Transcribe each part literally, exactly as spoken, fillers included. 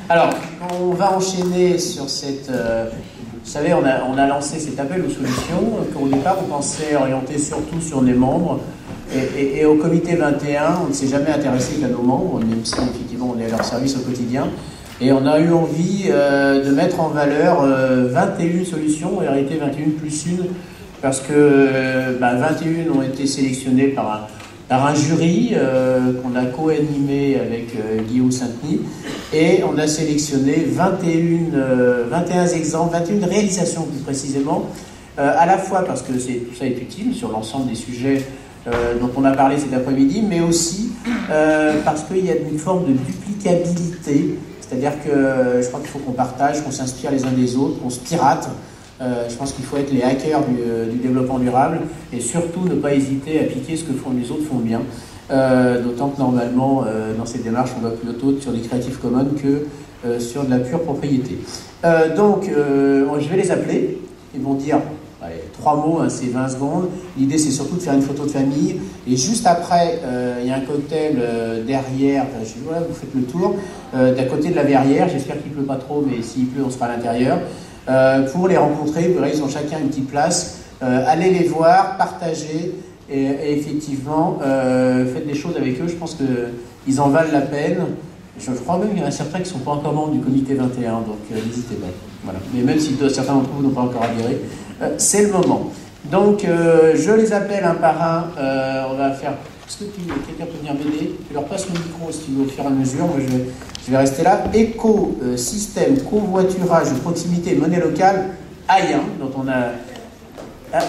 Alors, on va enchaîner sur cette... Euh, vous savez, on a, on a lancé cet appel aux solutions qu'au départ, on pensait orienter surtout sur les membres. Et, et, et au comité vingt et un, on ne s'est jamais intéressé qu'à nos membres, même si effectivement on est à leur service au quotidien. Et on a eu envie euh, de mettre en valeur euh, vingt et une solutions, en réalité vingt et une plus une, parce que euh, bah, vingt et une ont été sélectionnées par un, par un jury euh, qu'on a co-animé avec euh, Guillaume Saint-Denis, et on a sélectionné vingt et un, euh, vingt et un exemples, vingt et une réalisations plus précisément, euh, à la fois parce que c'est, tout ça est utile sur l'ensemble des sujets euh, dont on a parlé cet après-midi, mais aussi euh, parce qu'il y a une forme de duplicabilité. C'est-à-dire que euh, je crois qu'il faut qu'on partage, qu'on s'inspire les uns des autres, qu'on se pirate. Euh, je pense qu'il faut être les hackers du, euh, du développement durable et surtout ne pas hésiter à piquer ce que font les autres font bien. Euh, D'autant que normalement, euh, dans cette démarche, on va plutôt sur des Creative Commons que euh, sur de la pure propriété. Euh, donc, euh, je vais les appeler. Ils vont dire allez, trois mots, hein, c'est vingt secondes. L'idée, c'est surtout de faire une photo de famille. Et juste après, euh, il y a un cocktail euh, derrière. Enfin, je, voilà, vous faites le tour. Euh, d'à côté de la verrière. J'espère qu'il ne pleut pas trop, mais s'il pleut, on sera à l'intérieur. Euh, pour les rencontrer, vous verrez, ils ont chacun une petite place. Euh, allez les voir, partagez. Et, et effectivement, euh, faites des choses avec eux. Je pense qu'ils en valent la peine. Je crois même qu'il y en a certains qui ne sont pas encore membres du comité vingt et un, donc euh, n'hésitez pas. Voilà. Mais même si certains d'entre vous n'ont pas encore adhéré, euh, c'est le moment. Donc, euh, je les appelle un par un. Euh, on va faire... Est-ce que quelqu'un peut venir m'aider? Je leur passe le micro si tu veux, au fur et à mesure. Moi, je, je vais rester là. Éco-système, covoiturage, proximité, monnaie locale, A I A, dont on a... Ah.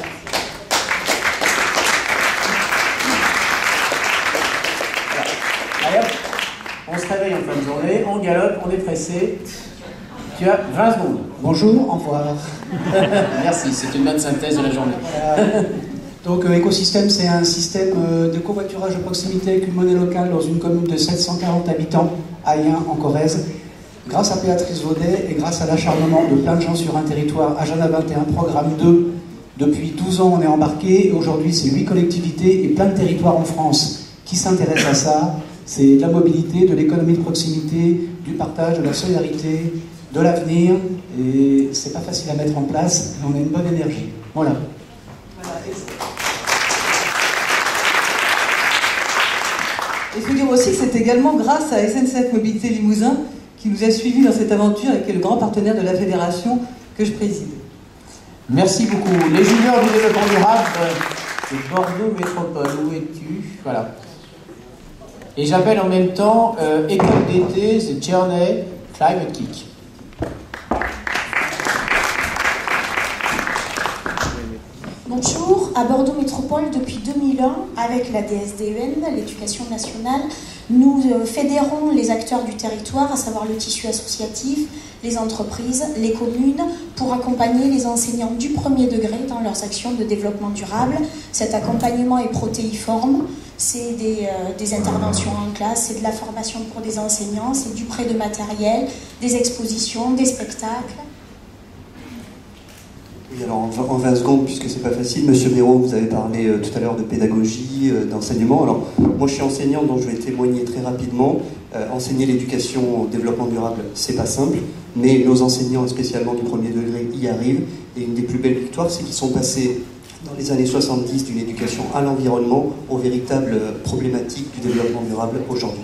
Allez hop, on se réveille en fin de journée, on galope, on est pressé. Tu as vingt secondes. Bonjour, au revoir. Merci, c'est une bonne synthèse de la journée. Voilà. Donc euh, écosystème, c'est un système euh, de covoiturage de proximité avec une monnaie locale dans une commune de sept cent quarante habitants, Ayen, en Corrèze. Grâce à Béatrice Vaudet et grâce à l'acharnement de plein de gens sur un territoire, Agenda vingt et un, programme deux, depuis douze ans on est embarqué, et aujourd'hui c'est huit collectivités et plein de territoires en France qui s'intéressent à ça. C'est de la mobilité, de l'économie de proximité, du partage, de la solidarité, de l'avenir, et c'est pas facile à mettre en place, mais on a une bonne énergie. Voilà. Il faut dire aussi que c'est également grâce à S N C F Mobilité Limousin qui nous a suivis dans cette aventure et qui est le grand partenaire de la fédération que je préside. Merci beaucoup. Les juniors du développement durable, c'est Bordeaux Métropole. Où es-tu? Voilà. Et j'appelle en même temps euh, École d'été, The Journey Climate Kick. Bonjour, à Bordeaux Métropole depuis deux mille un, avec la D S D E N, l'éducation nationale, nous euh, fédérons les acteurs du territoire, à savoir le tissu associatif, les entreprises, les communes, pour accompagner les enseignants du premier degré dans leurs actions de développement durable. Cet accompagnement est protéiforme, c'est des, euh, des interventions en classe, c'est de la formation pour des enseignants, c'est du prêt de matériel, des expositions, des spectacles. Oui, alors en vingt secondes, puisque c'est pas facile, Monsieur Méraud, vous avez parlé euh, tout à l'heure de pédagogie, euh, d'enseignement. Alors, moi je suis enseignant, donc je vais témoigner très rapidement. Euh, enseigner l'éducation au développement durable, c'est pas simple, mais nos enseignants, spécialement du premier degré, y arrivent. Et une des plus belles victoires, c'est qu'ils sont passés dans les années soixante-dix d'une éducation à l'environnement aux véritables problématiques du développement durable aujourd'hui.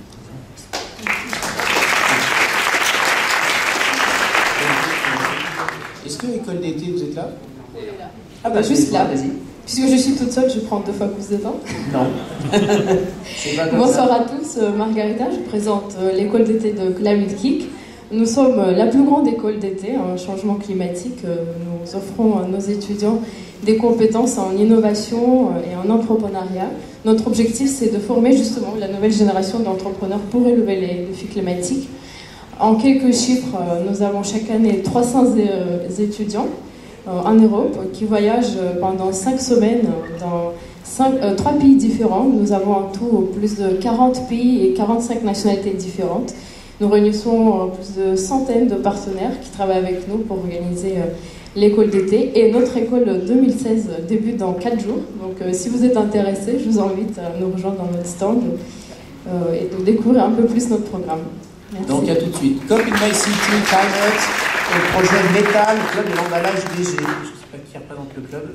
Est-ce que l'école d'été, vous êtes là? Ah bah juste là, vas-y. Puisque je suis toute seule, je prends deux fois plus de temps. Non. C'est pas comme Bonsoir ça. à tous, Margarita, je présente l'école d'été de Climate Kick. Nous sommes la plus grande école d'été en changement climatique. Nous offrons à nos étudiants des compétences en innovation et en entrepreneuriat. Notre objectif, c'est de former justement la nouvelle génération d'entrepreneurs pour relever les défis climatiques. En quelques chiffres, nous avons chaque année trois cents étudiants en Europe qui voyagent pendant cinq semaines dans cinq, euh, trois pays différents. Nous avons en tout plus de quarante pays et quarante-cinq nationalités différentes. Nous réunissons plus de centaines de partenaires qui travaillent avec nous pour organiser euh, l'école d'été. Et notre école deux mille seize débute dans quatre jours. Donc euh, si vous êtes intéressés, je vous invite à nous rejoindre dans notre stand euh, et de découvrir un peu plus notre programme. Merci. Donc à tout de suite. Cop in My City, Climate, et le projet Métal, le club de l'emballage léger. Je ne sais pas qui représente le club.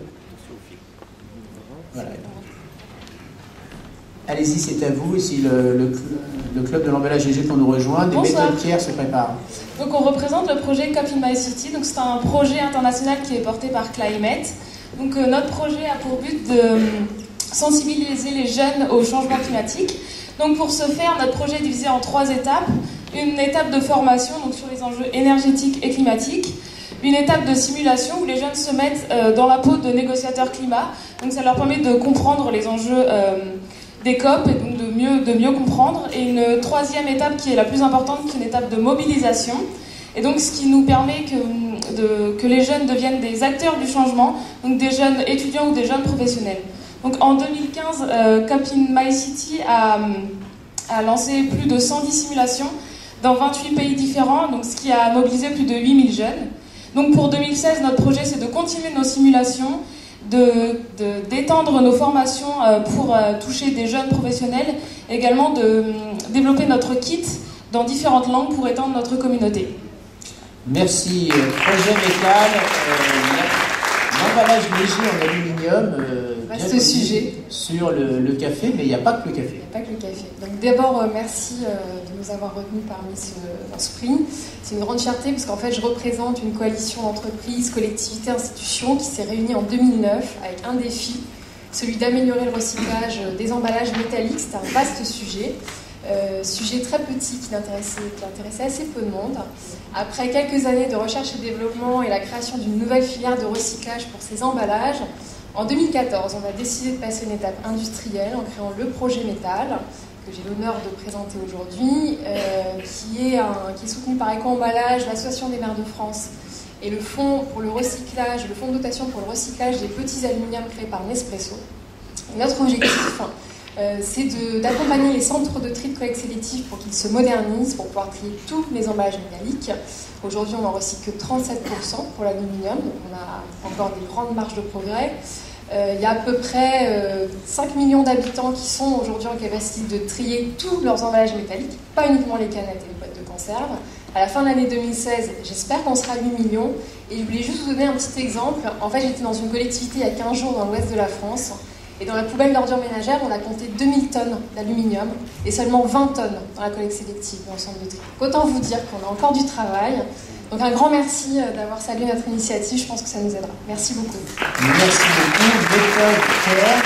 Voilà. Allez-y, c'est à vous. Ici, le, le, le club de l'emballage léger pour nous rejoindre. Des méthodes tiers se préparent. Donc, on représente le projet Cop in My City. Donc, c'est un projet international qui est porté par Climate. Donc, euh, notre projet a pour but de euh, sensibiliser les jeunes au changement climatique. Donc, pour ce faire, notre projet est divisé en trois étapes. Une étape de formation donc, sur les enjeux énergétiques et climatiques. Une étape de simulation où les jeunes se mettent euh, dans la peau de négociateurs climat. Donc, ça leur permet de comprendre les enjeux euh, des C O P et donc de mieux, de mieux comprendre. Et une troisième étape qui est la plus importante, qui est une étape de mobilisation. Et donc, ce qui nous permet que, de, que les jeunes deviennent des acteurs du changement, donc des jeunes étudiants ou des jeunes professionnels. Donc, en deux mille quinze, euh, Cop in My City a, a lancé plus de cent dix simulations dans vingt-huit pays différents, donc ce qui a mobilisé plus de huit mille jeunes. Donc, pour deux mille seize, notre projet, c'est de continuer nos simulations, de, de, d'étendre nos formations euh, pour euh, toucher des jeunes professionnels, et également de euh, développer notre kit dans différentes langues pour étendre notre communauté. Merci. Euh, projet métal, euh, l'emballage léger en aluminium, euh, Vaste bien sujet. Sur le, le café, mais il n'y a pas que le café. Il n'y a pas que le café. Donc d'abord, euh, merci euh, de nous avoir retenus parmi ce, dans ce prix. C'est une grande fierté parce qu'en fait, je représente une coalition d'entreprises, collectivités, institutions qui s'est réunie en deux mille neuf avec un défi, celui d'améliorer le recyclage des emballages métalliques. C'était un vaste sujet. Euh, sujet très petit qui intéressait, qui intéressait assez peu de monde. Après quelques années de recherche et développement et la création d'une nouvelle filière de recyclage pour ces emballages, en deux mille quatorze, on a décidé de passer une étape industrielle en créant le projet Métal, que j'ai l'honneur de présenter aujourd'hui, euh, qui, est un, qui est soutenu par Eco-Emballage, l'Association des maires de France et le fonds pour le recyclage, le fonds de dotation pour le recyclage des petits aluminiums créés par Nespresso. Et notre objectif, Euh, c'est de, d'accompagner les centres de tri de collecte sélective pour qu'ils se modernisent, pour pouvoir trier tous les emballages métalliques. Aujourd'hui, on n'en recycle que trente-sept pour cent pour l'aluminium, donc on a encore des grandes marges de progrès. Euh, il y a à peu près euh, cinq millions d'habitants qui sont aujourd'hui en capacité de trier tous leurs emballages métalliques, pas uniquement les canettes et les boîtes de conserve. À la fin de l'année deux mille seize, j'espère qu'on sera à huit millions. Et je voulais juste vous donner un petit exemple. En fait, j'étais dans une collectivité il y a quinze jours dans l'ouest de la France. Et dans la poubelle d'ordures ménagères, on a compté deux mille tonnes d'aluminium et seulement vingt tonnes dans la collecte sélective dans le centre de tri. Autant vous dire qu'on a encore du travail. Donc un grand merci d'avoir salué notre initiative, je pense que ça nous aidera. Merci beaucoup. Merci beaucoup. Méthode Care.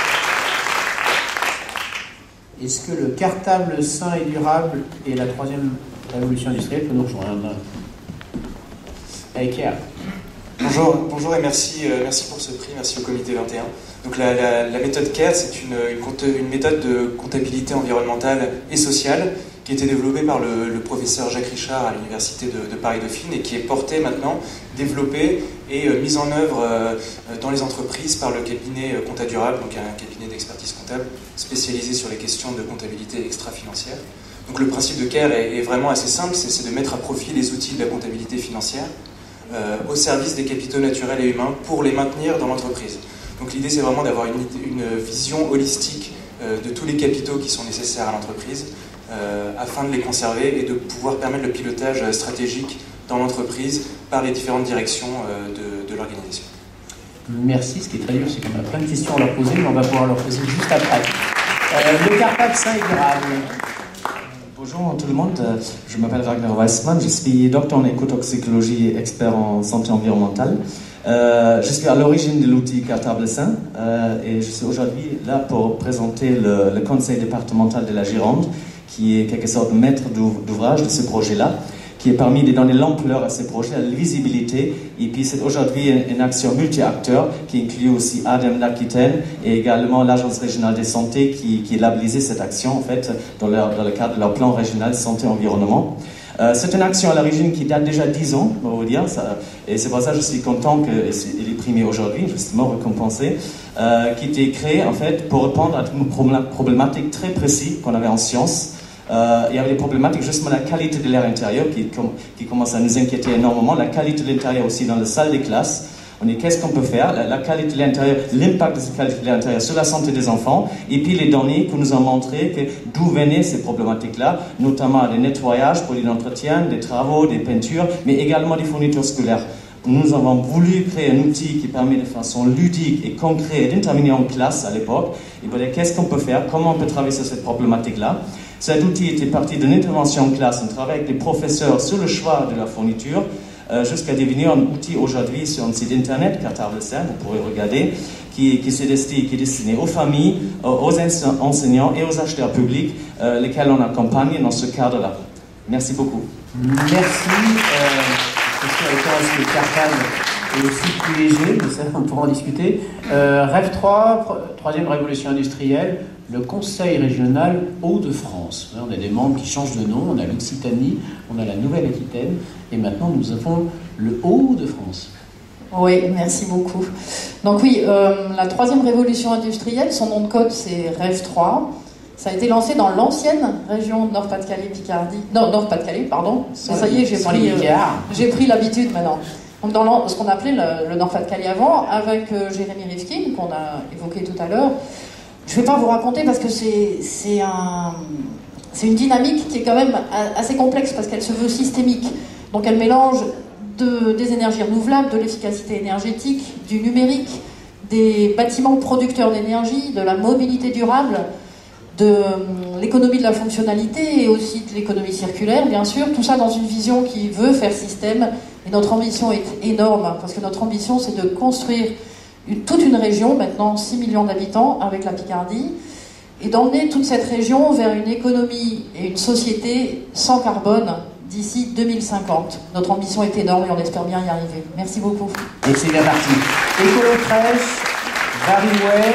Est-ce que le cartable sain et durable et la troisième révolution industrielle peut nous rejoindre? Avec Care. Bonjour, bonjour et merci, euh, merci pour ce prix, merci au comité vingt et un. Donc la, la, la méthode CARE, c'est une, une, une méthode de comptabilité environnementale et sociale qui a été développée par le, le professeur Jacques Richard à l'université de, de Paris-Dauphine et qui est portée maintenant, développée et euh, mise en œuvre euh, dans les entreprises par le cabinet Compta Durable, donc un cabinet d'expertise comptable spécialisé sur les questions de comptabilité extra-financière. Donc le principe de CARE est, est vraiment assez simple, c'est de mettre à profit les outils de la comptabilité financière euh, au service des capitaux naturels et humains pour les maintenir dans l'entreprise. Donc l'idée, c'est vraiment d'avoir une, une vision holistique euh, de tous les capitaux qui sont nécessaires à l'entreprise euh, afin de les conserver et de pouvoir permettre le pilotage stratégique dans l'entreprise par les différentes directions euh, de, de l'organisation. Merci. Ce qui est très dur, c'est qu'on a plein de questions à leur poser, mais on va pouvoir leur poser juste après. Euh, le cartable sain et durable. Bonjour tout le monde, je m'appelle Ragnar Weissmann, je suis docteur en écotoxicologie et expert en santé environnementale. Euh, je suis à l'origine de l'outil Cartable Sain euh, et je suis aujourd'hui là pour présenter le, le conseil départemental de la Gironde qui est quelque sorte maître d'ouvrage de ce projet-là, qui est permis de donner l'ampleur à ces projets, la visibilité, et puis c'est aujourd'hui une, une action multi-acteurs qui inclut aussi ADEME d'Aquitaine et également l'Agence régionale de santé qui, qui a labellisé cette action en fait dans, leur, dans le cadre de leur plan régional santé-environnement. Euh, c'est une action à l'origine qui date déjà dix ans, on va vous dire, ça, et c'est pour ça que je suis content qu'il est primé aujourd'hui, justement récompensé, euh, qui était créé en fait pour répondre à une problématique très précise qu'on avait en sciences. Euh, il y avait des problématiques, justement la qualité de l'air intérieur qui, qui commence à nous inquiéter énormément, la qualité de l'intérieur aussi dans les salles des classes. On dit qu'est-ce qu'on peut faire, la, la qualité de l'intérieur, l'impact de cette qualité de l'intérieur sur la santé des enfants, et puis les données qui nous ont montré que d'où venaient ces problématiques-là, notamment des nettoyages, produits d'entretien, des travaux, des peintures, mais également des fournitures scolaires. Nous avons voulu créer un outil qui permet de façon ludique et concrète d'intervenir en classe à l'époque, et voilà qu'est-ce qu'on peut faire, comment on peut travailler sur cette problématique-là. Cet outil était parti d'une intervention en classe, on travaille avec les professeurs sur le choix de la fourniture, Euh, jusqu'à devenir un outil aujourd'hui sur un site internet, Cartable Sain, vous pourrez regarder, qui, qui, est destiné, qui est destiné aux familles, aux enseignants et aux acheteurs publics, euh, lesquels on accompagne dans ce cadre-là. Merci beaucoup. Merci. Euh, c'est sûr, avec que Cartable est aussi plus léger, mais ça, on pourra en discuter. Euh, Rêve trois, troisième révolution industrielle, le Conseil régional Hauts-de-France. On a des membres qui changent de nom, on a l'Occitanie, on a la Nouvelle-Aquitaine, et maintenant nous avons le Hauts-de-France. Oui, merci beaucoup. Donc oui, euh, la troisième révolution industrielle, son nom de code c'est Rêve trois. Ça a été lancé dans l'ancienne région Nord-Pas-de-Calais-Picardie. Non, Nord-Pas-de-Calais, pardon. Ça, ça y est, j'ai pris, euh, j'ai pris l'habitude maintenant. Donc dans ce qu'on appelait le, le Nord-Pas-de-Calais avant, avec euh, Jérémy Rifkin, qu'on a évoqué tout à l'heure. Je ne vais pas vous raconter parce que c'est un, c'est une dynamique qui est quand même assez complexe parce qu'elle se veut systémique. Donc elle mélange de, des énergies renouvelables, de l'efficacité énergétique, du numérique, des bâtiments producteurs d'énergie, de la mobilité durable, de l'économie de la fonctionnalité et aussi de l'économie circulaire, bien sûr. Tout ça dans une vision qui veut faire système. Et notre ambition est énorme parce que notre ambition, c'est de construire Une, toute une région, maintenant six millions d'habitants, avec la Picardie, et d'emmener toute cette région vers une économie et une société sans carbone d'ici deux mille cinquante. Notre ambition est énorme et on espère bien y arriver. Merci beaucoup. Et c'est bien parti. Écolo Crèche, Varilhouet,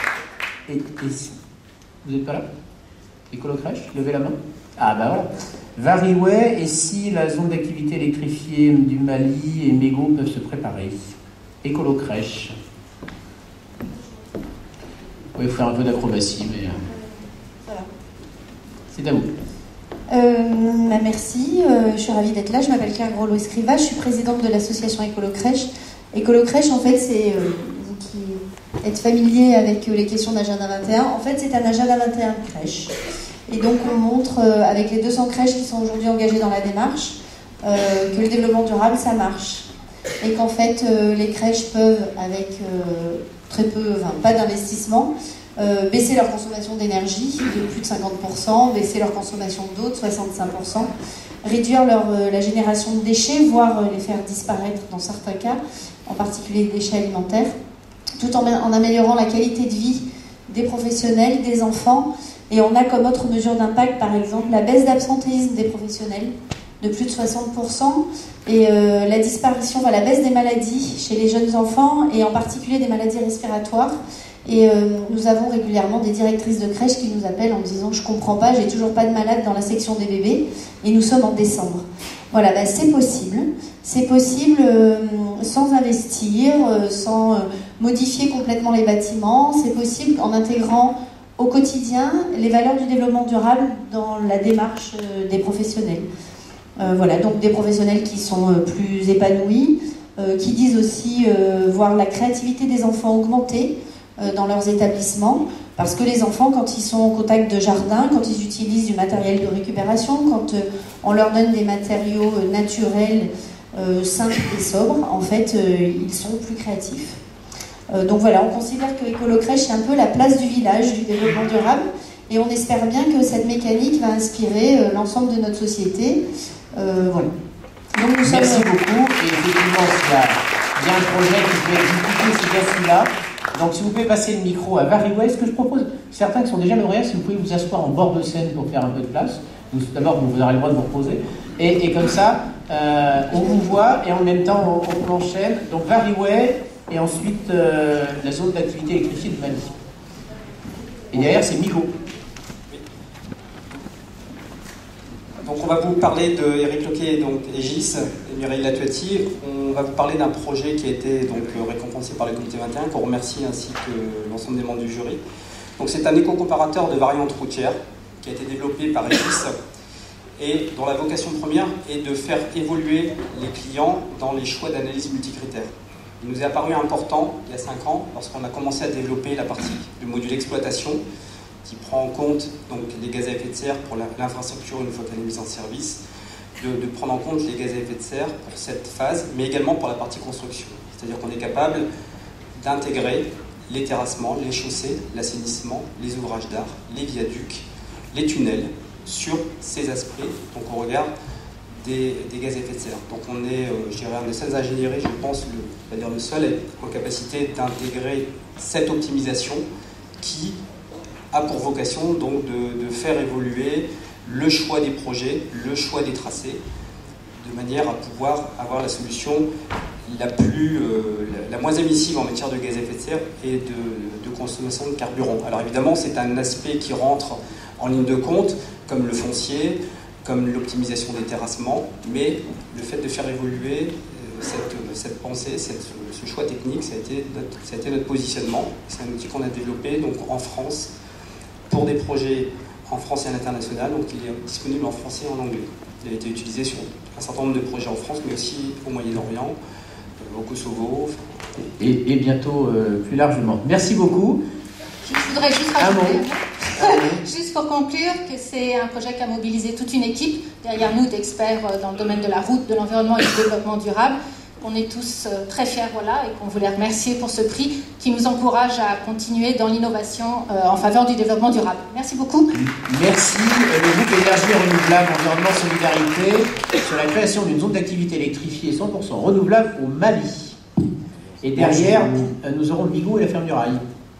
et, et vous n'êtes pas là? Écolo Crèche, levez la main. Ah ben voilà. Varilhouet, et si la zone d'activité électrifiée du Mali et Mégo peuvent se préparer. Écolo Crèche. Oui, il faut faire un peu d'acrobatie, mais voilà. C'est à vous. Euh, bah merci, euh, je suis ravie d'être là. Je m'appelle Claire Grollo-Escriva, je suis présidente de l'association Écolo Crèche. Écolo Crèche, en fait, c'est, euh, vous qui êtes familier avec les questions d'agenda vingt et un, en fait, c'est un agenda vingt et un de crèche. Et donc, on montre, euh, avec les deux cents crèches qui sont aujourd'hui engagées dans la démarche, euh, que le développement durable, ça marche. Et qu'en fait, euh, les crèches peuvent, avec euh, très peu, enfin pas d'investissement, euh, baisser leur consommation d'énergie de plus de cinquante pour cent, baisser leur consommation d'eau de soixante-cinq pour cent, réduire leur, euh, la génération de déchets, voire euh, les faire disparaître dans certains cas, en particulier les déchets alimentaires, tout en, en améliorant la qualité de vie des professionnels, des enfants. Et on a comme autre mesure d'impact, par exemple, la baisse d'absentéisme des professionnels de plus de soixante pour cent, et euh, la disparition, enfin, la baisse des maladies chez les jeunes enfants, et en particulier des maladies respiratoires. Et euh, nous avons régulièrement des directrices de crèche qui nous appellent en disant « je comprends pas, j'ai toujours pas de malade dans la section des bébés », et nous sommes en décembre. Voilà, bah, c'est possible. C'est possible euh, sans investir, euh, sans euh, modifier complètement les bâtiments. C'est possible en intégrant au quotidien les valeurs du développement durable dans la démarche euh, des professionnels. Euh, voilà, donc des professionnels qui sont euh, plus épanouis, euh, qui disent aussi euh, voir la créativité des enfants augmenter euh, dans leurs établissements, parce que les enfants, quand ils sont au contact de jardin, quand ils utilisent du matériel de récupération, quand euh, on leur donne des matériaux euh, naturels, euh, simples et sobres, en fait, euh, ils sont plus créatifs. Euh, donc voilà, on considère que Écolo Crèche est un peu la place du village du développement durable, et on espère bien que cette mécanique va inspirer euh, l'ensemble de notre société. Euh, voilà. Donc, nous Merci sommes... beaucoup. Et effectivement, il y a un projet qui se fait exécuter, c'est bien celui-là. Donc, si vous pouvez passer le micro à Varilhouet, ce que je propose, certains qui sont déjà lauréats, si vous pouvez vous asseoir en bord de scène pour faire un peu de place. D'abord, vous aurez le droit de vous reposer. Et, et comme ça, euh, on vous voit et en même temps, on, on enchaîne. Donc, Varilhouet et ensuite euh, la zone d'activité électrifiée de Mali. Et derrière, c'est Migo. Donc on va vous parler de Éric Loquet donc Aegis et Mireille Latuati. On va vous parler d'un projet qui a été donc récompensé par le comité vingt et un, qu'on remercie ainsi que l'ensemble des membres du jury. Donc c'est un éco-comparateur de variantes routières qui a été développé par Aegis et dont la vocation première est de faire évoluer les clients dans les choix d'analyse multicritères. Il nous est apparu important, il y a cinq ans, lorsqu'on a commencé à développer la partie du module exploitation, qui prend en compte donc, les gaz à effet de serre pour l'infrastructure une fois qu'elle est mise en service, de, de prendre en compte les gaz à effet de serre pour cette phase, mais également pour la partie construction. C'est-à-dire qu'on est capable d'intégrer les terrassements, les chaussées, l'assainissement, les ouvrages d'art, les viaducs, les tunnels, sur ces aspects. Donc on regarde des, des gaz à effet de serre. Donc on est, euh, je dirais, un des seuls ingénieries, je pense, le, c'est-à-dire le seul en capacité d'intégrer cette optimisation qui a pour vocation donc de, de faire évoluer le choix des projets, le choix des tracés, de manière à pouvoir avoir la solution la, plus, euh, la, la moins émissive en matière de gaz à effet de serre et de, de consommation de carburant. Alors évidemment, c'est un aspect qui rentre en ligne de compte, comme le foncier, comme l'optimisation des terrassements, mais le fait de faire évoluer euh, cette, cette pensée, cette, ce choix technique, ça a été notre, ça a été notre positionnement. C'est un outil qu'on a développé donc, en France, pour des projets en France et à l'international, donc il est disponible en français et en anglais. Il a été utilisé sur un certain nombre de projets en France, mais aussi au Moyen-Orient, au Kosovo. Et, et bientôt euh, plus largement. Merci beaucoup. Je voudrais juste rajouter, juste pour conclure, que c'est un projet qui a mobilisé toute une équipe derrière nous d'experts dans le domaine de la route, de l'environnement et du développement durable. On est tous très fiers, voilà, et qu'on voulait remercier pour ce prix qui nous encourage à continuer dans l'innovation euh, en faveur du développement durable. Merci beaucoup. Merci. Le groupe Énergie Renouvelable, Environnement, Solidarité, sur la création d'une zone d'activité électrifiée cent pour cent renouvelable au Mali. Et derrière, bonjour. Nous aurons Migo et la ferme du rail.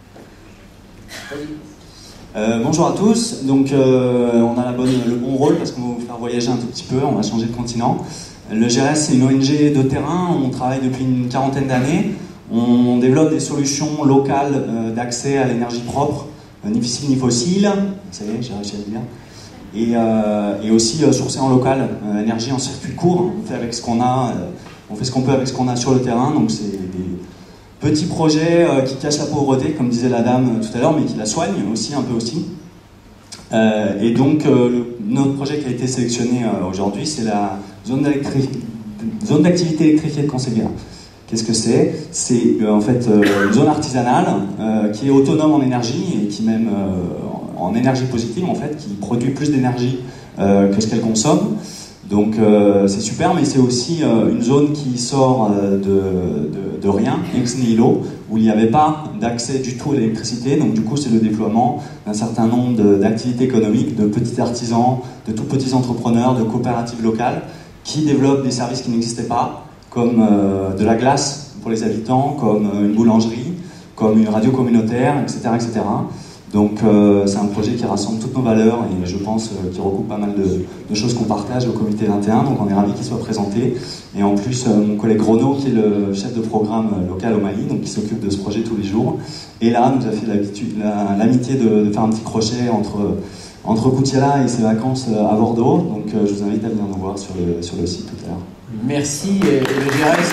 Euh, bonjour à tous. Donc, euh, on a la bonne, le bon rôle parce qu'on va vous faire voyager un tout petit peu. On va changer de continent. Le G R S, c'est une O N G de terrain, on travaille depuis une quarantaine d'années, on développe des solutions locales euh, d'accès à l'énergie propre, euh, ni fossile ni fossile, ça y est, j'ai réussi à le dire, et, euh, et aussi euh, sourcer en local, euh, énergie en circuit court, on fait avec ce qu'on a, euh, on fait ce qu'on peut avec ce qu'on a sur le terrain, donc c'est des petits projets euh, qui cachent la pauvreté, comme disait la dame tout à l'heure, mais qui la soignent aussi, un peu aussi. Euh, et donc, euh, le, notre projet qui a été sélectionné euh, aujourd'hui, c'est la zone d'activité électrifiée de Conseguera. Qu'est-ce que c'est? C'est euh, en fait euh, une zone artisanale euh, qui est autonome en énergie et qui même euh, en, en énergie positive en fait, qui produit plus d'énergie euh, que ce qu'elle consomme. Donc euh, c'est super, mais c'est aussi euh, une zone qui sort euh, de, de, de rien, ex nihilo, où il n'y avait pas d'accès du tout à l'électricité. Donc du coup, c'est le déploiement d'un certain nombre d'activités économiques, de petits artisans, de tout petits entrepreneurs, de coopératives locales, qui développent des services qui n'existaient pas, comme euh, de la glace pour les habitants, comme euh, une boulangerie, comme une radio communautaire, et cetera et cetera. Donc euh, c'est un projet qui rassemble toutes nos valeurs et je pense euh, qui recoupe pas mal de, de choses qu'on partage au comité vingt et un, donc on est ravis qu'il soit présenté. Et en plus, euh, mon collègue Renaud, qui est le chef de programme euh, local au Mali, donc qui s'occupe de ce projet tous les jours, et là nous a fait l'amitié de, de faire un petit crochet entre, entre Koutiala et ses vacances à Bordeaux. Donc euh, je vous invite à venir nous voir sur le, sur le site tout à l'heure. Merci. Et le G R S,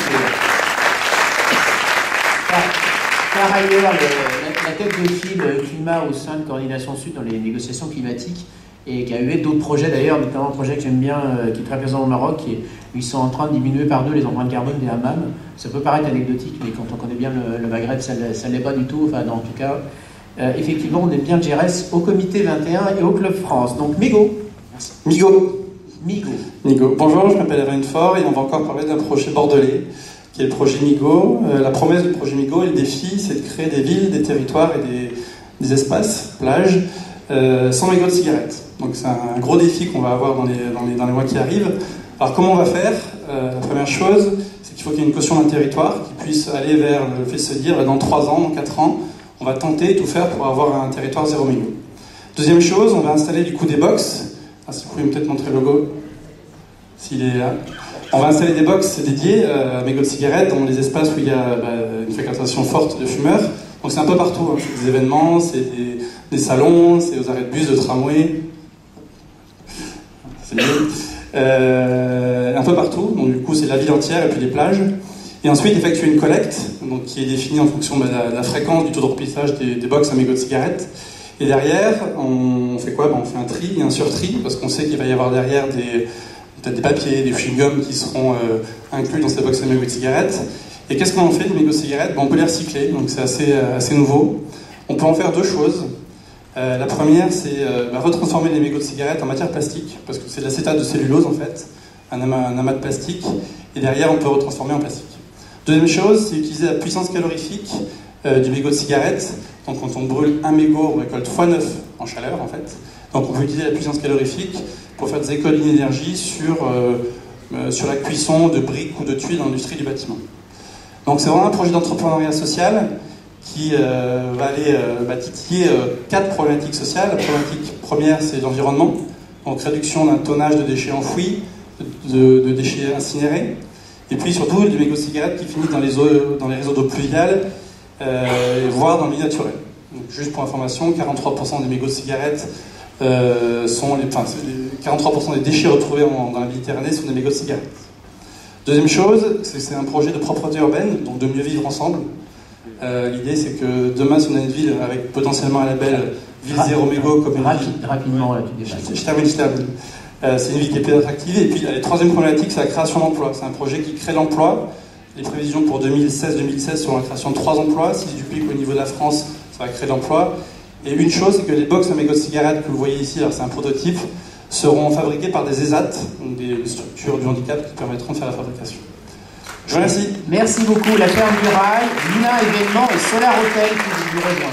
par ailleurs, le, la, la tête de file climat au sein de Coordination Sud dans les négociations climatiques et qui a eu d'autres projets d'ailleurs, notamment un projet que j'aime bien euh, qui est très présent au Maroc, qui est, où ils sont en train de diminuer par deux les empreintes carbone des hammams. Ça peut paraître anecdotique, mais quand on connaît bien le, le Maghreb, ça ne l'est pas du tout. Enfin, non, en tout cas, euh, effectivement, on aime bien le G R S au comité vingt et un et au Club France. Donc, Migo. Merci. Migo. Migo. Migo. Bonjour, je m'appelle Evan Faure et on va encore parler d'un projet bordelais qui est le projet Migo. Euh, la promesse du projet Migo et le défi, c'est de créer des villes, des territoires et des, des espaces, plages, euh, sans mégots de cigarettes. Donc c'est un gros défi qu'on va avoir dans les, dans, les, dans les mois qui arrivent. Alors comment on va faire? euh, La première chose, c'est qu'il faut qu'il y ait une caution d'un territoire qui puisse aller vers le fait de se dire, dans trois ans, dans quatre ans, on va tenter tout faire pour avoir un territoire zéro mégot. Deuxième chose, on va installer du coup des box. Ah, si vous pouvez peut-être montrer le logo, s'il est là. On va installer des box dédiées à mégots de cigarettes dans les espaces où il y a bah, une fréquentation forte de fumeurs. Donc c'est un peu partout, hein. C'est des événements, c'est des, des salons, c'est aux arrêts de bus, de tramway. C'est euh, un peu partout, donc du coup c'est la ville entière et puis les plages. Et ensuite effectuer une collecte, donc, qui est définie en fonction bah, de, la, de la fréquence du taux de remplissage des, des box à mégots de cigarettes. Et derrière, on fait quoi? Ben, on fait un tri et un surtri, parce qu'on sait qu'il va y avoir derrière des, peut-être des papiers, des chewing-gums qui seront euh, inclus dans ces box à mégots de cigarettes. Et qu'est-ce qu'on en fait des mégots de cigarettes? Ben, on peut les recycler, donc c'est assez, assez nouveau. On peut en faire deux choses. Euh, la première, c'est euh, bah, retransformer les mégots de cigarettes en matière plastique, parce que c'est de l'acétate de cellulose en fait, un amas, un amas de plastique, et derrière on peut retransformer en plastique. Deuxième chose, c'est utiliser la puissance calorifique euh, du mégot de cigarette. Donc quand on brûle un mégot, on récolte fois neuf en chaleur en fait. Donc on peut utiliser la puissance calorifique pour faire des économies d'énergie sur, euh, euh, sur la cuisson de briques ou de tuiles dans l'industrie du bâtiment. Donc c'est vraiment un projet d'entrepreneuriat social qui euh, va aller euh, bah, titiller euh, quatre problématiques sociales. La problématique première, c'est l'environnement, donc réduction d'un tonnage de déchets enfouis, de, de déchets incinérés, et puis surtout du mégot de cigarette qui finit dans les, eaux, dans les réseaux d'eau pluviale, euh, voire dans le milieu naturel. Donc, juste pour information, quarante-trois pour cent des mégots de cigarette euh, sont les, enfin, les quarante-trois pour cent des déchets retrouvés en, dans la Méditerranée sont des mégots de cigarette. Deuxième chose, c'est, c'est un projet de propreté urbaine, donc de mieux vivre ensemble. Euh, l'idée, c'est que demain, si on a une ville avec potentiellement un label ville zéro mégot, comme une Rapide, rapidement, là, tu je, je termine, je termine. Euh, c'est une ville qui est plus attractive. Et puis, la troisième problématique, c'est la création d'emplois. C'est un projet qui crée l'emploi. Les prévisions pour deux mille seize deux mille seize sont la création de trois emplois. Si je duplique au niveau de la France, ça va créer l'emploi. Et une chose, c'est que les box à mégots de cigarettes que vous voyez ici, alors c'est un prototype, seront fabriqués par des ESAT, donc des structures du handicap qui permettront de faire la fabrication. Je vous remercie. Merci beaucoup. La ferme du Rail, Mina Événement et Solar Hotel qui vous rejoignent.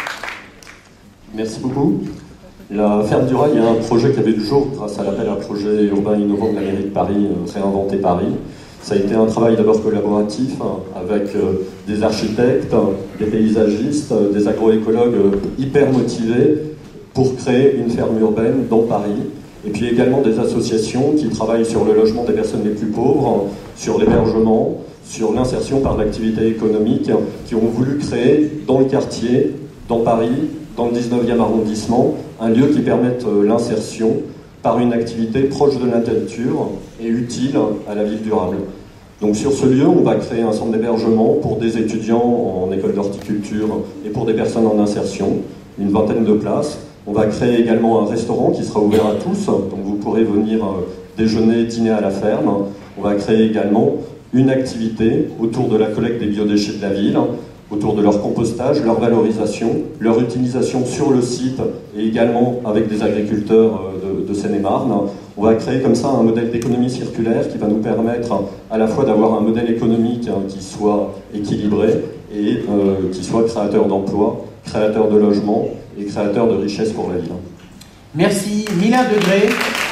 Merci beaucoup. La ferme du Rail est un projet qui avait du jour grâce à l'appel à un projet urbain innovant de la mairie de Paris, Réinventer Paris. Ça a été un travail d'abord collaboratif hein, avec euh, des architectes, des paysagistes, des agroécologues euh, hyper motivés pour créer une ferme urbaine dans Paris. Et puis également des associations qui travaillent sur le logement des personnes les plus pauvres, sur l'hébergement, sur l'insertion par l'activité économique, qui ont voulu créer dans le quartier, dans Paris, dans le dix-neuvième arrondissement, un lieu qui permette l'insertion par une activité proche de la nature et utile à la ville durable. Donc sur ce lieu, on va créer un centre d'hébergement pour des étudiants en école d'horticulture et pour des personnes en insertion, une vingtaine de places. On va créer également un restaurant qui sera ouvert à tous, donc vous pourrez venir déjeuner, dîner à la ferme. On va créer également une activité autour de la collecte des biodéchets de la ville, autour de leur compostage, leur valorisation, leur utilisation sur le site et également avec des agriculteurs de, de Seine-et-Marne. On va créer comme ça un modèle d'économie circulaire qui va nous permettre à la fois d'avoir un modèle économique qui soit équilibré et euh, qui soit créateur d'emplois, créateur de logements et créateur de richesses pour la ville. Merci. Mila Degré.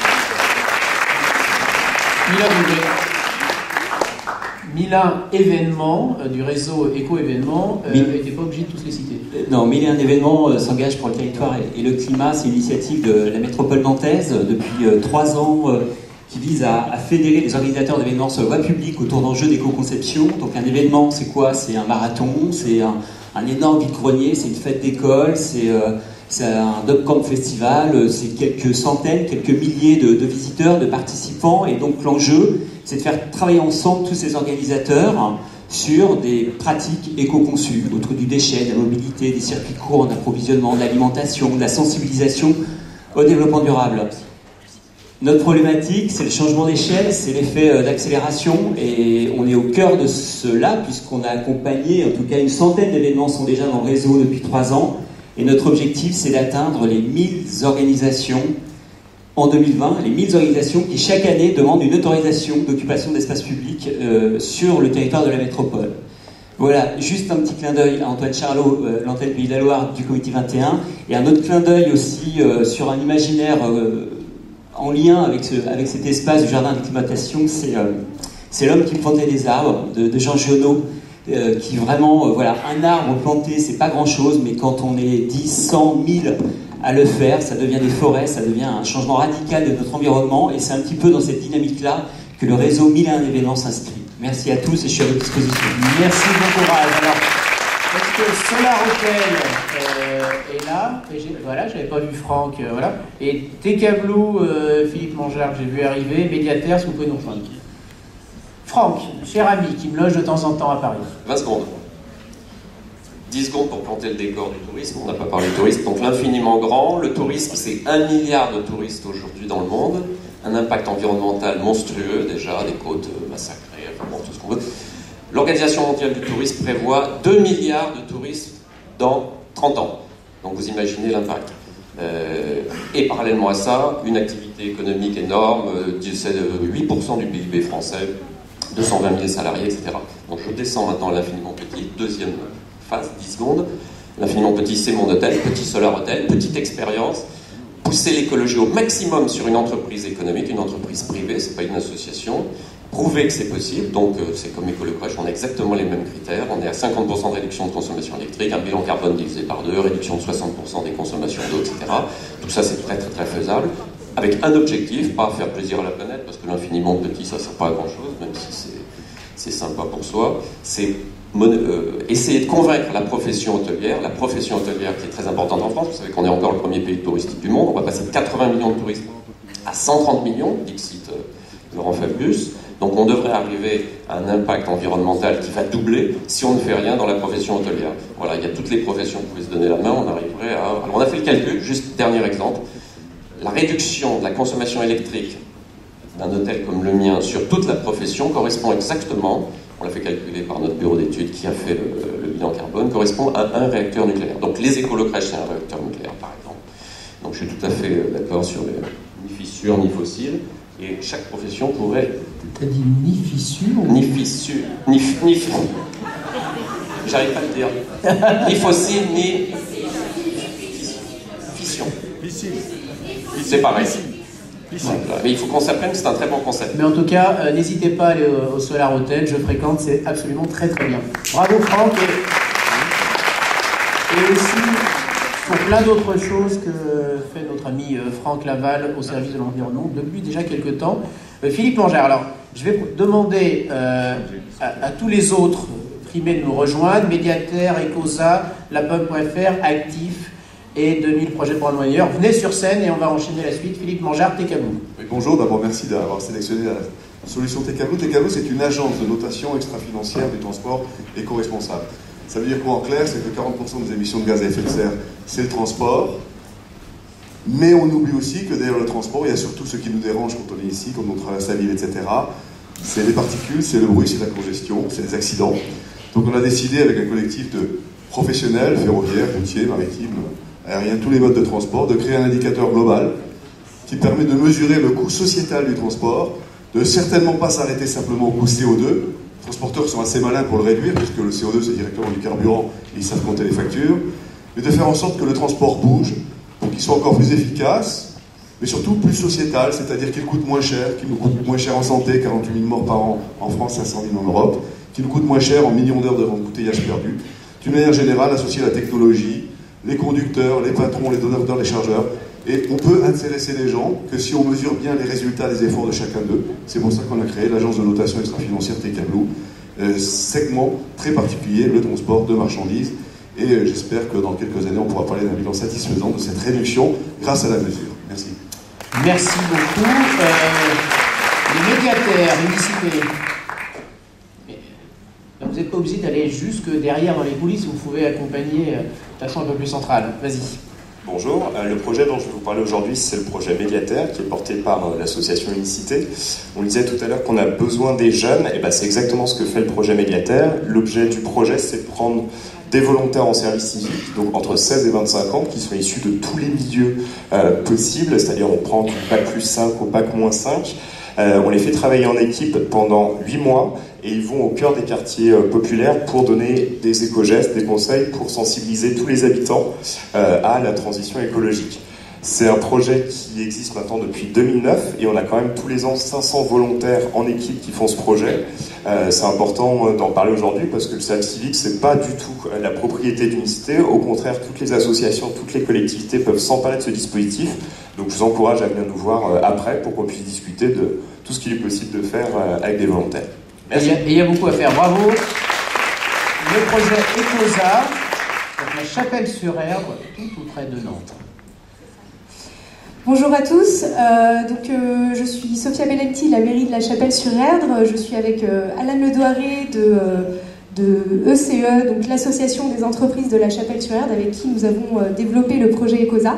Mila Degré. Mila Événement euh, du réseau Éco-Événement, euh, Mille... n'était pas obligé de tous les citer. Non, Mille et un événements euh, s'engage pour le territoire et, et le climat. C'est une initiative de la métropole nantaise euh, depuis euh, trois ans euh, qui vise à, à fédérer les organisateurs d'événements sur la voie publique autour d'enjeux d'éco-conception. Donc un événement, c'est quoi? C'est un marathon, c'est un, un énorme vide-grenier, c'est une fête d'école, c'est euh, c'est un Dopcamp festival, c'est quelques centaines, quelques milliers de, de visiteurs, de participants. Et donc l'enjeu, c'est de faire travailler ensemble tous ces organisateurs sur des pratiques éco-conçues, autour du déchet, de la mobilité, des circuits courts, d'approvisionnement, de l'alimentation, de la sensibilisation au développement durable. Notre problématique, c'est le changement d'échelle, c'est l'effet d'accélération, et on est au cœur de cela, puisqu'on a accompagné, en tout cas une centaine d'événements sont déjà dans le réseau depuis trois ans, et notre objectif, c'est d'atteindre les mille organisations en deux mille vingt, les mille organisations qui chaque année demandent une autorisation d'occupation d'espace public euh, sur le territoire de la métropole. Voilà, juste un petit clin d'œil à Antoine Charlot, euh, l'antenne Pays de la Loire du comité vingt et un, et un autre clin d'œil aussi euh, sur un imaginaire euh, en lien avec, ce, avec cet espace du jardin d'acclimatation, c'est euh, c'est L'homme qui plantait des arbres de, de Jean Giono, euh, qui vraiment, euh, voilà, un arbre planté, c'est pas grand chose, mais quand on est dix, cent, mille à le faire, ça devient des forêts, ça devient un changement radical de notre environnement, et c'est un petit peu dans cette dynamique-là que le réseau Mille et un événements s'inscrit. Merci à tous et je suis à votre disposition. Merci, bon courage. Alors, est-ce que Solar Hotel euh, est là? Et voilà, j'avais pas vu Franck, euh, voilà. Et Tecablou, euh, Philippe Mangeard, que j'ai vu arriver, Médiateur, si vous pouvez nous rejoindre. Franck, cher ami, qui me loge de temps en temps à Paris. vingt secondes. dix secondes pour planter le décor du tourisme. On n'a pas parlé de tourisme, donc l'infiniment grand. Le tourisme, c'est un milliard de touristes aujourd'hui dans le monde. Un impact environnemental monstrueux, déjà, des côtes massacrées, enfin bon, tout ce qu'on veut. L'Organisation mondiale du tourisme prévoit deux milliards de touristes dans trente ans. Donc vous imaginez l'impact. Euh, et parallèlement à ça, une activité économique énorme, c'est huit pour cent du P I B français, deux cent vingt mille salariés, et cetera. Donc je descends maintenant à l'infiniment petit, deuxième phase, dix secondes. L'infiniment petit, c'est mon hôtel, petit solar hôtel, petite expérience. Pousser l'écologie au maximum sur une entreprise économique, une entreprise privée, c'est pas une association. Prouver que c'est possible, donc euh, c'est comme EcoloCrèche, on a exactement les mêmes critères. On est à cinquante pour cent de réduction de consommation électrique, un bilan carbone divisé par deux, réduction de soixante pour cent des consommations d'eau, et cetera. Tout ça, c'est très très très faisable. Avec un objectif, pas faire plaisir à la planète, parce que l'infiniment petit, ça ne sert pas à grand chose, même si c'est sympa pour soi. C'est euh, essayer de convaincre la profession hôtelière, la profession hôtelière qui est très importante en France. Vous savez qu'on est encore le premier pays touristique du monde. On va passer de quatre-vingts millions de touristes à cent trente millions, dixit euh, Laurent Fabius. Donc on devrait arriver à un impact environnemental qui va doubler si on ne fait rien dans la profession hôtelière. Voilà, il y a toutes les professions qui pouvaient se donner la main, on arriverait à... Alors on a fait le calcul, juste dernier exemple. La réduction de la consommation électrique d'un hôtel comme le mien sur toute la profession correspond exactement, on l'a fait calculer par notre bureau d'études qui a fait le, le bilan carbone, correspond à un réacteur nucléaire. Donc les écolo-crèches, c'est un réacteur nucléaire par exemple. Donc je suis tout à fait d'accord sur les ni fissures ni fossiles. Et chaque profession pourrait... T'as dit ni fissure Ni fissure, ni... ni J'arrive pas à le dire. Ni fossile, ni... Fission. C'est pareil. Voilà. Mais il faut qu'on s'apprenne, c'est un très bon concept. Mais en tout cas, euh, n'hésitez pas à aller au, au Solar Hotel, je fréquente, c'est absolument très très bien. Bravo Franck. Et, et aussi... pour plein d'autres choses que fait notre ami Franck Laval au service de l'environnement depuis déjà quelques temps. Euh, Philippe Mangère, alors je vais demander euh, à, à tous les autres primés de nous rejoindre, Médiataire, Ecosa, La Pomme point F R, Actif et deux mille projets pour un monde meilleur. Venez sur scène et on va enchaîner la suite. Philippe Mangère, Tekabou. Oui, bonjour, d'abord merci d'avoir sélectionné la solution Tekabou. Tekabou, c'est une agence de notation extra-financière du transport éco-responsable. Ça veut dire quoi en clair? C'est que quarante pour cent des émissions de gaz à effet de serre, c'est le transport. Mais on oublie aussi que derrière le transport, il y a surtout ce qui nous dérange quand on est ici, quand on traverse la ville, et cetera. C'est les particules, c'est le bruit, c'est la congestion, c'est les accidents. Donc on a décidé avec un collectif de professionnels, ferroviaires, routiers, maritimes, aériens, tous les modes de transport, de créer un indicateur global qui permet de mesurer le coût sociétal du transport, de certainement pas s'arrêter simplement au coût C O deux. Les transporteurs sont assez malins pour le réduire, puisque le C O deux c'est directement du carburant, et ils savent compter les factures, mais de faire en sorte que le transport bouge, pour qu'il soit encore plus efficace, mais surtout plus sociétal, c'est-à-dire qu'il coûte moins cher, qu'il nous coûte moins cher en santé, quarante-huit mille morts par an en France, cinq cent mille en Europe, qu'il nous coûte moins cher en millions d'heures de embouteillage perdu. D'une manière générale, associer la technologie, les conducteurs, les patrons, les donneurs d'heures, les chargeurs, et on peut intéresser les gens que si on mesure bien les résultats des efforts de chacun d'eux. C'est pour ça qu'on a créé l'agence de notation extra-financière Tekabou, euh, segment très particulier, le transport de marchandises, et euh, j'espère que dans quelques années on pourra parler d'un bilan satisfaisant de cette réduction grâce à la mesure. Merci. Merci beaucoup. Euh, les médiataires, municipaux. Vous n'êtes pas obligé d'aller jusque derrière dans les coulisses, vous pouvez accompagner euh, de façon un peu plus centrale. Vas-y. Bonjour, euh, le projet dont je vais vous parler aujourd'hui, c'est le projet Médiataire, qui est porté par euh, l'association Unicité. On disait tout à l'heure qu'on a besoin des jeunes, et ben c'est exactement ce que fait le projet Médiataire. L'objet du projet, c'est de prendre des volontaires en service civique, donc entre seize et vingt-cinq ans, qui sont issus de tous les milieux euh, possibles, c'est-à-dire on prend du bac plus cinq au bac moins cinq, euh, on les fait travailler en équipe pendant huit mois, et ils vont au cœur des quartiers euh, populaires pour donner des éco-gestes, des conseils, pour sensibiliser tous les habitants euh, à la transition écologique. C'est un projet qui existe maintenant depuis deux mille neuf et on a quand même tous les ans cinq cents volontaires en équipe qui font ce projet. Euh, c'est important d'en parler aujourd'hui parce que le service civique, c'est pas du tout la propriété d'Unicité. Au contraire, toutes les associations, toutes les collectivités peuvent s'emparer de ce dispositif. Donc je vous encourage à venir nous voir euh, après pour qu'on puisse discuter de tout ce qu'il est possible de faire euh, avec des volontaires. Merci. Et il y, y a beaucoup à faire. Bravo. Le projet Ecosa, donc la Chapelle-sur-Erdre, tout, tout près de Nantes. Bonjour à tous, euh, donc, euh, je suis Sophia Bellenti de la mairie de la Chapelle-sur-Erdre. Je suis avec euh, Alain Ledoiré de, euh, de E C E, donc l'association des entreprises de la Chapelle-sur-Erdre, avec qui nous avons euh, développé le projet Ecosa.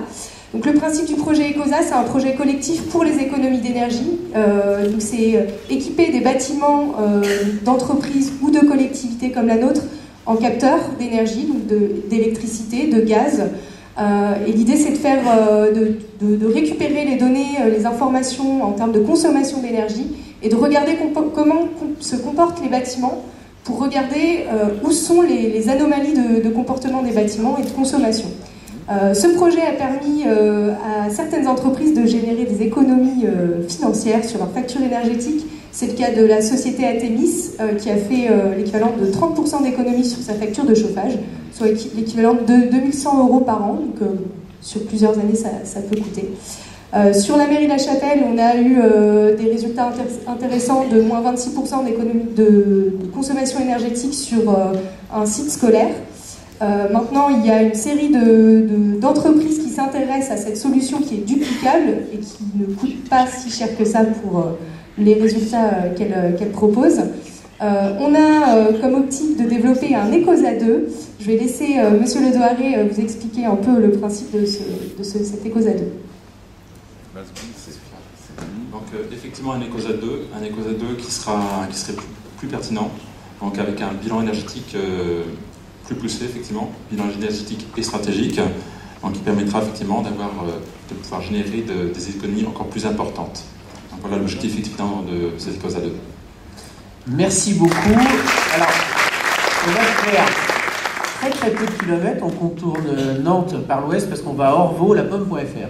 Donc le principe du projet ECOSA, c'est un projet collectif pour les économies d'énergie. Euh, donc c'est équiper des bâtiments euh, d'entreprises ou de collectivités comme la nôtre en capteurs d'énergie, donc d'électricité, de, de gaz. Euh, et l'idée, c'est de faire, euh, de, de, de récupérer les données, euh, les informations en termes de consommation d'énergie et de regarder compo- comment com- se comportent les bâtiments pour regarder euh, où sont les, les anomalies de, de comportement des bâtiments et de consommation. Euh, ce projet a permis euh, à certaines entreprises de générer des économies euh, financières sur leur facture énergétique. C'est le cas de la société Atemis euh, qui a fait euh, l'équivalent de trente pour cent d'économies sur sa facture de chauffage, soit l'équivalent de deux mille cent euros par an. Donc, euh, sur plusieurs années, ça, ça peut coûter. Euh, sur la mairie de La Chapelle, on a eu euh, des résultats intér- intéressants de moins vingt-six pour cent d'économie de, de consommation énergétique sur euh, un site scolaire. Euh, maintenant, il y a une série de, de, d'entreprises qui s'intéressent à cette solution qui est duplicable et qui ne coûte pas si cher que ça pour euh, les résultats euh, qu'elle, euh, qu'elle propose. Euh, on a euh, comme optique de développer un ECOSA deux. Je vais laisser euh, Monsieur Le Doiré euh, vous expliquer un peu le principe de, ce, de ce, cet ECOSA deux. Donc euh, effectivement un ECOSA deux, un ECOSA deux qui, sera, qui serait plus, plus pertinent, donc avec un bilan énergétique euh, plus poussé, effectivement, bilan énergétique et stratégique, donc qui permettra effectivement d'avoir, euh, de pouvoir générer de, des économies encore plus importantes. Donc voilà l'objectif effectivement de ces ECOSA deux. Merci beaucoup. Alors, on va faire très très peu de kilomètres, on contourne Nantes par l'ouest parce qu'on va à Orvaux, la pomme point F R.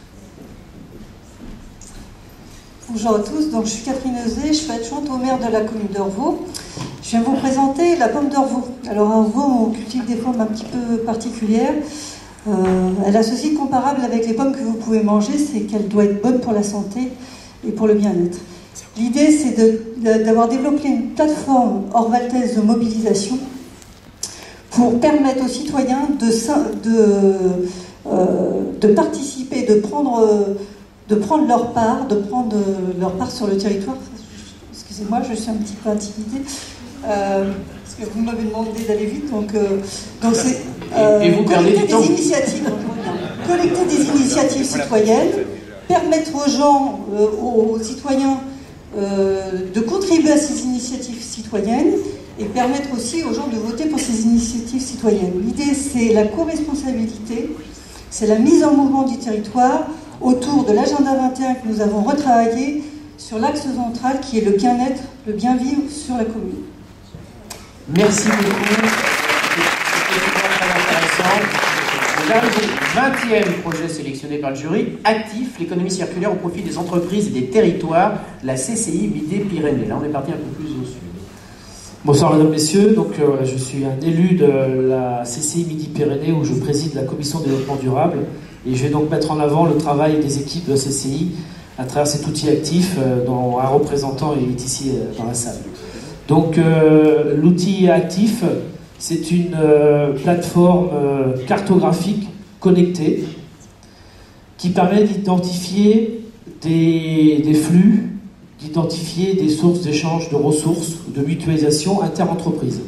Bonjour à tous, donc je suis Catherine Euzé, je suis adjointe au maire de la commune d'Orvaux. Je viens vous présenter la pomme d'Orvaux. Alors à Orvaux, on cultive des pommes un petit peu particulières. Euh, elle a ceci de comparable avec les pommes que vous pouvez manger, c'est qu'elle doit être bonne pour la santé et pour le bien-être. L'idée, c'est de, de, d'avoir développé une plateforme orvaltaise de mobilisation pour permettre aux citoyens de, de, euh, de participer, de prendre... de prendre leur part, de prendre leur part sur le territoire. Excusez-moi, je suis un petit peu intimidée, euh, parce que vous m'avez demandé d'aller vite, donc euh, donc c'est euh, et, et vous collecter des temps. initiatives, collecter des initiatives citoyennes, permettre aux gens, euh, aux citoyens, euh, de contribuer à ces initiatives citoyennes et permettre aussi aux gens de voter pour ces initiatives citoyennes. L'idée, c'est la co-responsabilité, c'est la mise en mouvement du territoire autour de l'agenda vingt et un que nous avons retravaillé sur l'axe central qui est le bien-être, le bien-vivre sur la commune. Merci beaucoup. C'était très intéressant. J'arrive au vingtième projet sélectionné par le jury, Actif, l'économie circulaire au profit des entreprises et des territoires, la C C I Midi-Pyrénées. Là, on est parti un peu plus au sud. Bonsoir mesdames, messieurs. Donc, euh, je suis un élu de la C C I Midi-Pyrénées où je préside la commission développement durable. Et je vais donc mettre en avant le travail des équipes de la C C I à travers cet outil actif euh, dont un représentant est ici euh, dans la salle. Donc euh, l'outil actif, c'est une euh, plateforme euh, cartographique connectée qui permet d'identifier des, des flux, d'identifier des sources d'échange de ressources, de mutualisation inter-entreprises.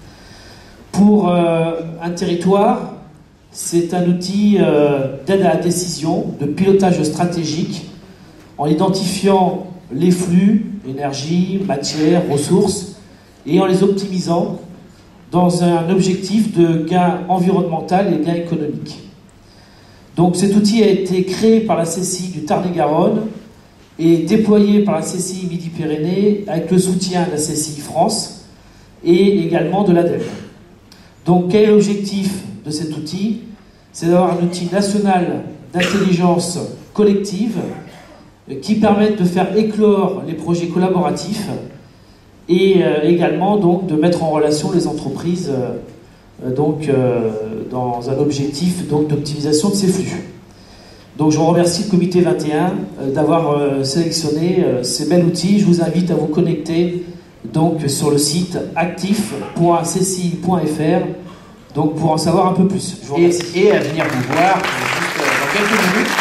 Pour euh, un territoire, c'est un outil euh, d'aide à la décision, de pilotage stratégique, en identifiant les flux, énergie, matière, ressources, et en les optimisant dans un objectif de gain environnemental et gain économique. Donc cet outil a été créé par la C C I du Tarn-et-Garonne et déployé par la C C I Midi-Pyrénées avec le soutien de la C C I France et également de l'A D E M. Donc quel est l'objectif de cet outil? C'est d'avoir un outil national d'intelligence collective qui permette de faire éclore les projets collaboratifs et euh, également donc de mettre en relation les entreprises euh, donc, euh, dans un objectif donc, d'optimisation de ces flux. Donc je vous remercie le comité vingt et un euh, d'avoir euh, sélectionné euh, ces bels outils. Je vous invite à vous connecter donc, sur le site actif point c c i point f r donc, pour en savoir un peu plus. Je vous et, et à venir vous voir juste euh, dans quelques minutes.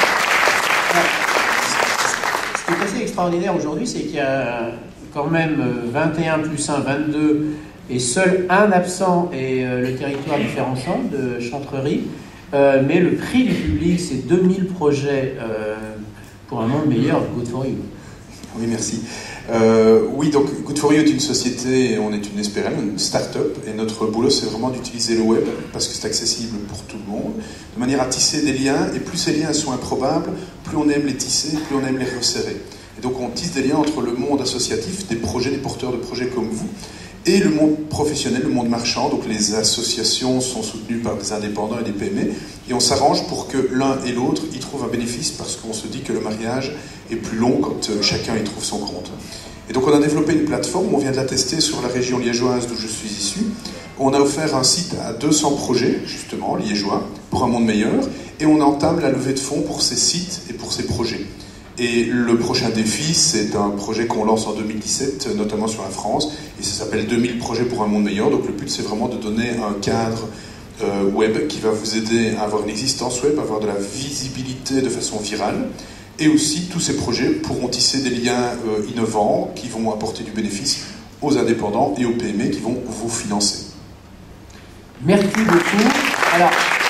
Ce qui est assez extraordinaire aujourd'hui, c'est qu'il y a quand même vingt et un plus un, vingt-deux, et seul un absent est euh, le territoire du Fer-Ensemble de Chantrerie. Euh, mais le prix du public, c'est deux mille projets euh, pour un monde meilleur, Good for You. Oui, merci. Euh, oui, donc Good for You est une société, on est une S P R L, une start-up, et notre boulot c'est vraiment d'utiliser le web parce que c'est accessible pour tout le monde, de manière à tisser des liens, et plus ces liens sont improbables, plus on aime les tisser, plus on aime les resserrer. Et donc on tisse des liens entre le monde associatif, des projets, des porteurs de projets comme vous, et le monde professionnel, le monde marchand. Donc les associations sont soutenues par des indépendants et des P M E, et on s'arrange pour que l'un et l'autre y trouvent un bénéfice, parce qu'on se dit que le mariage est plus long quand chacun y trouve son compte. Et donc on a développé une plateforme, on vient de la tester sur la région liégeoise d'où je suis issu. On a offert un site à deux cents projets, justement, liégeois, pour un monde meilleur, et on entame la levée de fonds pour ces sites et pour ces projets. Et le prochain défi, c'est un projet qu'on lance en deux mille dix-sept, notamment sur la France, et ça s'appelle deux mille projets pour un monde meilleur. Donc le but, c'est vraiment de donner un cadre euh, web qui va vous aider à avoir une existence web, à avoir de la visibilité de façon virale. Et aussi, tous ces projets pourront tisser des liens euh, innovants qui vont apporter du bénéfice aux indépendants et aux P M E qui vont vous financer. Merci beaucoup. Alors,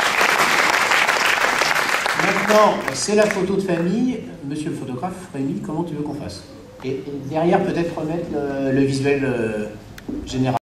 maintenant, c'est la photo de famille. Monsieur le photographe, Rémi, comment tu veux qu'on fasse? Et derrière, peut-être remettre le, le visuel euh, général.